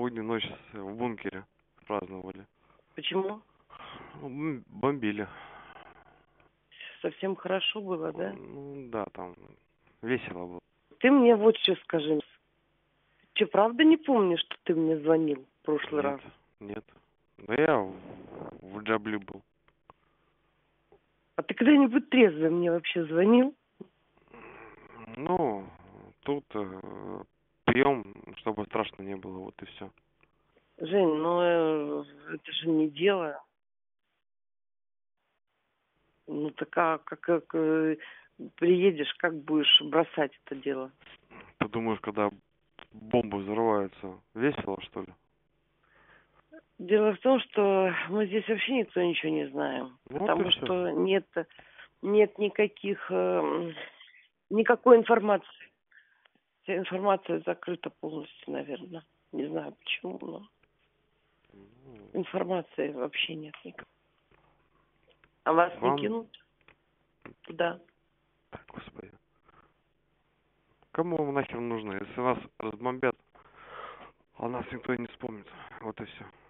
новогоднюю ночь в бункере праздновали. Почему? Бомбили. Совсем хорошо было, да? Ну да, там весело было. Ты мне вот что скажи. Че, правда не помнишь, что ты мне звонил в прошлый Нет, раз? нет. Да я в Джабле был. А ты когда-нибудь трезвый мне вообще звонил? Ну, тут пьем, чтобы страшно не было, вот и все. Жень, ну это же не дело. Ну так приедешь, как будешь бросать это дело? Ты думаешь, когда бомбы взрываются, весело, что ли? Дело в том, что мы здесь вообще никто ничего не знаем, Вот и потому все. что нет никакой информации. Вся информация закрыта полностью, наверное. Не знаю почему, но информации вообще нет никакой. А вас не Вам, кинут туда? так, господи, кому вам нахер нужно, если вас разбомбят, а нас никто и не вспомнит. Вот и все.